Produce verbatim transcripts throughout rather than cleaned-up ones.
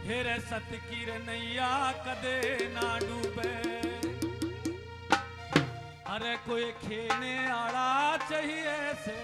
हेरे सत की रे नैया कदे ना डूबे। अरे कोई खेने आड़ा चाहिए से,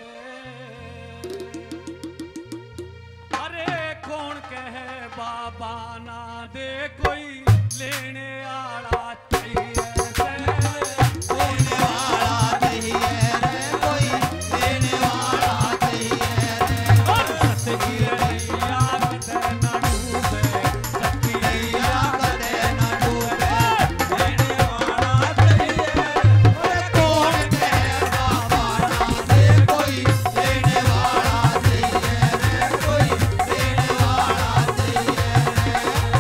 अरे कौन कहे बाबा ना दे कोई लेने आड़ा चाहिए से। लेने वाला चाहिए रे, कोई लेने वाला चाहिए रे। और सत की रे नैया कदे ना डूबे, सत की नैया कदे न डूबे, लेने वाला चाहिए। अरे कौन कहे बाबा ना दे कोई लेने वाला चाहिए रे, कोई लेने वाला चाहिए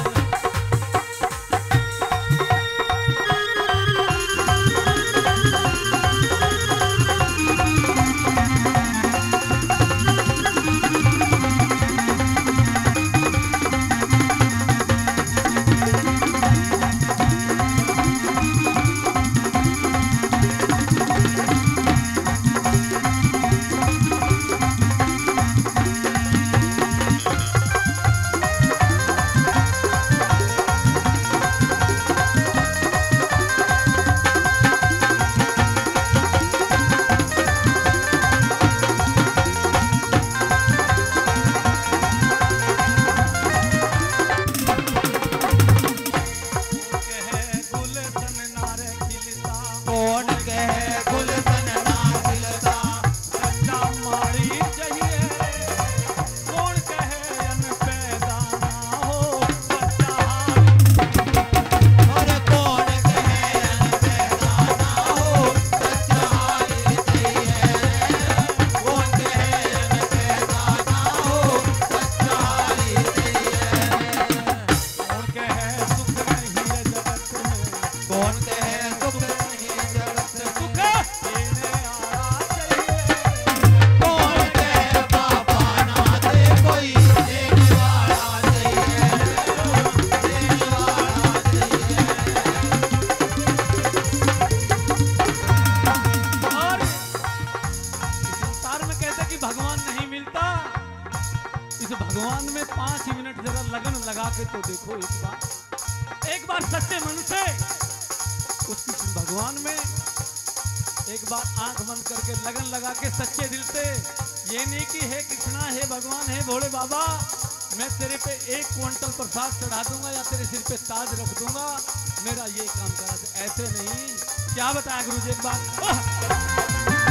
कहे गुलशन नारे खिलता, कौन कहे गुलशन ना खिलता, कच्चा माड़ी चाहिए। कौन कहे अन पैदा ना हो, कच्चा और कौन कहे अन पैदा ना हो, कच्चा हारी चाहिए रे। कौन कहे अन पैदा ना हो, कच्चा हारी चाहिए रे। कौन कहे सुख नहीं है जगत में, कौन कहे सुख नहीं जगत में, सुख देने आड़ा चाहिए। कौन कहे बाबा ना दे कोई लेने वाला चाहिए रे, लेने वाला चाहिए और इस संसार में कहते कि भगवान नहीं मिलता। इस भगवान में पांच मिनट जरा लगन लगा के तो देखो एक बार, एक बार सच्चे मन से उस कृष्ण भगवान में एक बार आंख बंद करके लगन लगा के सच्चे दिल से, ये नहीं कि हे कृष्णा, हे भगवान, हे भोले बाबा, मैं तेरे पे एक क्विंटल प्रसाद चढ़ा दूंगा या तेरे सिर पे ताज रख दूंगा, मेरा ये काम करा दे। ऐसे नहीं, क्या बताया गुरु जी एक बात। ओह!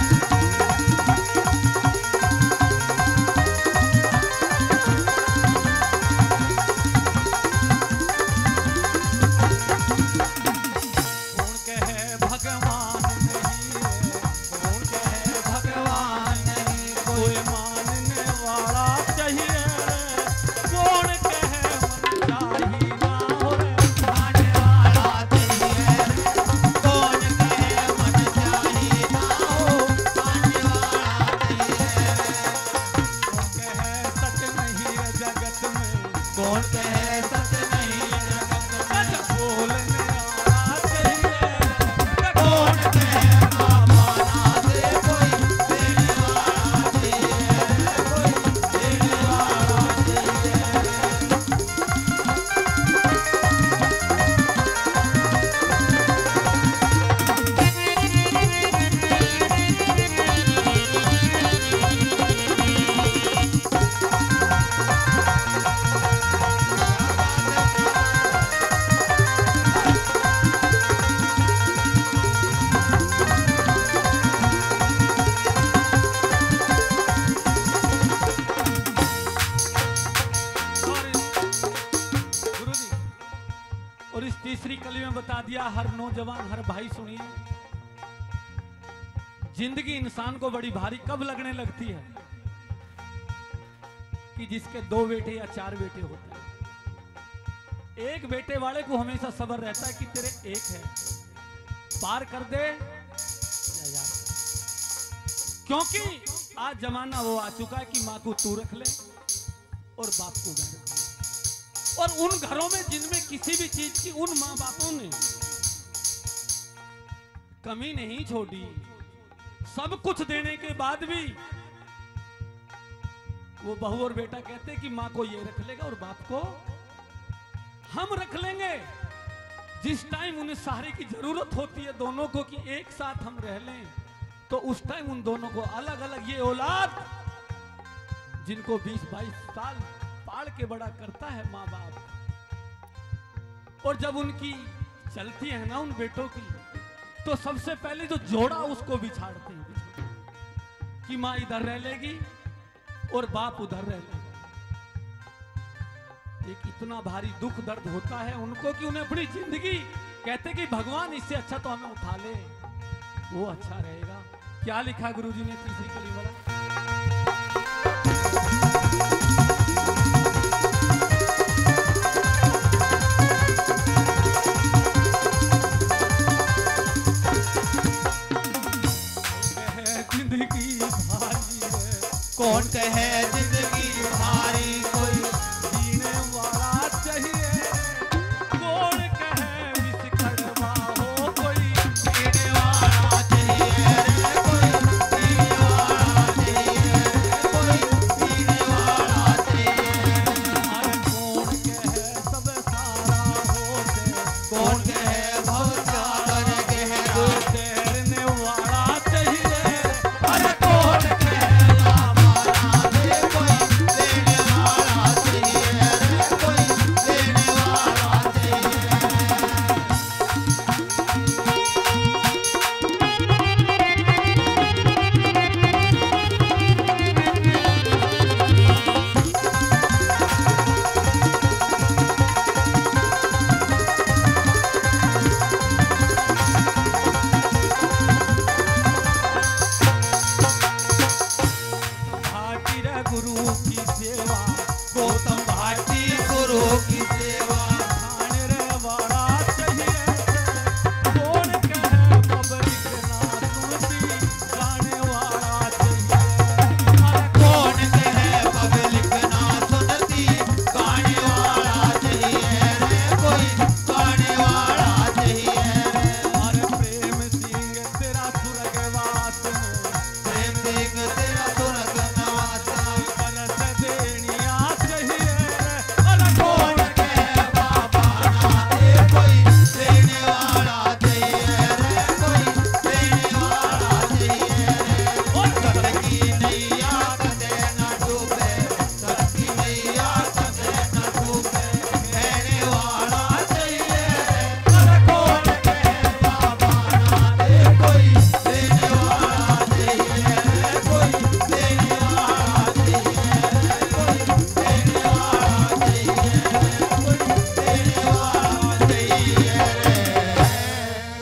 कौन कहे भगवान नहीं है, कौन कहे भगवान नहीं, कोई मानने वाला चाहिए। कौन कहे मन चाही ना हो, मानने वाला चाहिए रे। कौन कहे मन चाही ना हो, मानने वाला चाहिए रे। कौन कहे सच नहीं है जगत में, कौन कहे सच नहीं जगत में, सच बोलने वाला चाहिए। कौन कहे बाबा ना दे कोई लेने वाला चाहिए रे, कोई लेने वाला चाहिए रे। और गुरुजी, और इस तीसरी कली में बता दिया, हर नौजवान, हर भाई सुनिए, जिंदगी इंसान को बड़ी भारी कब लगने लगती है कि जिसके दो बेटे या चार बेटे होते हैं। एक बेटे वाले को हमेशा सब्र रहता है कि तेरे एक है, पार कर दे या याद कर। क्योंकि आज जमाना वो आ चुका है कि माँ को तू रख ले और बाप को मैं रख ले। और उन घरों में जिनमें किसी भी चीज की उन माँ बापों ने कमी नहीं छोड़ी, सब कुछ देने के बाद भी वो बहू और बेटा कहते कि माँ को ये रख लेगा और बाप को हम रख लेंगे। जिस टाइम उन्हें सहारे की जरूरत होती है दोनों को कि एक साथ हम रह लें, तो उस टाइम उन दोनों को अलग अलग, ये औलाद जिनको बीस बाईस साल पाल के बड़ा करता है माँ बाप, और जब उनकी चलती है ना उन बेटों की, तो सबसे पहले जो जोड़ा उसको बिछाड़ते हैं कि माँ इधर रह लेगी और बाप उधर रह लेगा। एक इतना भारी दुख दर्द होता है उनको कि उन्हें अपनी जिंदगी, कहते कि भगवान इससे अच्छा तो हमें उठा ले, वो अच्छा रहेगा। क्या लिखा गुरुजी ने तीसरी कली वाला?